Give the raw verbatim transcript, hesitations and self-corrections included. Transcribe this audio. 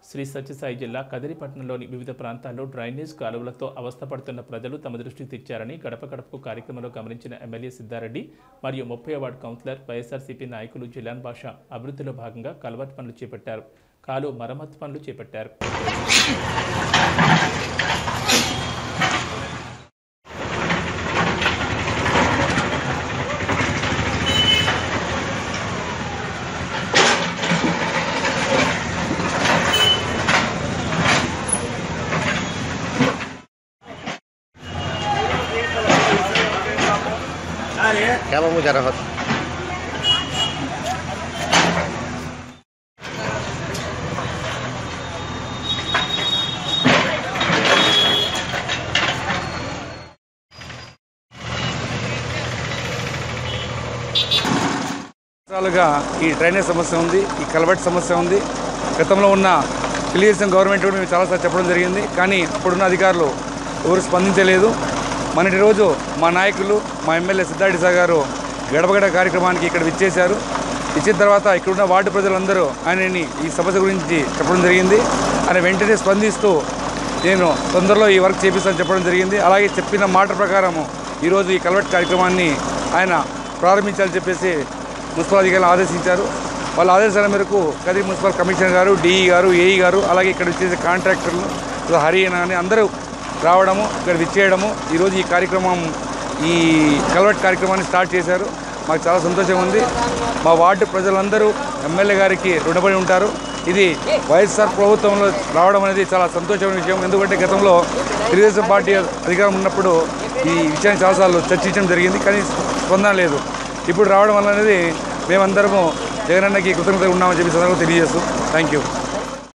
శ్రీ సత్యసాయి జిల్లా కదిరిపట్నంలోని వివిధ ప్రాంతాల్లో డ్రైనేజ్ కాలువలతో అవస్థపడుతున్న ప్రజలు తమ దృష్టికి తెచ్చారని గడప గడపకు కార్యక్రమంలో గమనించిన ఎమ్మెల్యే సిద్ధారెడ్డి మరియు ముప్పై వార్డు కౌన్సిలర్ వైఎస్ఆర్సీపీ నాయకులు జిలాన్ బాషా అభివృద్ధిలో భాగంగా కల్వర్ట్ పనులు చేపట్టారు. కాలువ మరమ్మతు పనులు చేపట్టారు. क्या बाबू जा रहा ఈ డ్రైనేజ్ సమస్య ఉంది, ఈ కల్వర్ట్ సమస్య ఉంది. గతంలో ఉన్న తెలుగుదేశం గవర్నమెంట్ కూడా మేము చాలాసార్లు చెప్పడం జరిగింది, కానీ అప్పుడున్న అధికారులు ఎవరు స్పందించలేదు. మొన్నటి రోజు మా నాయకులు మా ఎమ్మెల్యే సిద్ధారెడ్డి సార్ గారు గడపగడ కార్యక్రమానికి ఇక్కడ విచ్చేశారు. ఇచ్చిన తర్వాత ఇక్కడున్న వార్డు ప్రజలందరూ ఆయనని ఈ సమస్య గురించి చెప్పడం జరిగింది. ఆయన వెంటనే స్పందిస్తూ నేను తొందరలో ఈ వర్క్ చేపిస్తానని చెప్పడం జరిగింది. అలాగే చెప్పిన మాట ప్రకారము ఈరోజు ఈ కల్వర్ట్ కార్యక్రమాన్ని ఆయన ప్రారంభించాలని చెప్పేసి మున్సిపల్ అధికారులు ఆదేశించారు. వాళ్ళ ఆదేశాల మేరకు Kadiri municipal commissioner garu, DE garu, AE garu, అలాగే ఇక్కడ వచ్చేసే కాంట్రాక్టర్లు హరియానా అని అందరూ రావడము, ఇక్కడ విచ్చేయడము, ఈరోజు ఈ కార్యక్రమం ఈ కల్వర్ట్ కార్యక్రమాన్ని స్టార్ట్ చేశారు. మాకు చాలా సంతోషంగా ఉంది. మా వార్డు ప్రజలందరూ ఎమ్మెల్యే గారికి రుణపడి ఉంటారు. ఇది వైఎస్ఆర్ ప్రభుత్వంలో రావడం అనేది చాలా సంతోషమైన విషయం. ఎందుకంటే గతంలో తెలుగుదేశం పార్టీ అధికారం ఉన్నప్పుడు ఈ విషయాన్ని చాలాసార్లు చర్చించడం జరిగింది, కానీ స్పందన లేదు. ఇప్పుడు రావడం వల్ల అనేది మేమందరము జగనన్నకి కృతజ్ఞతలు ఉన్నామని చెప్పి సందర్భంగా తెలియజేస్తూ థ్యాంక్ యూ.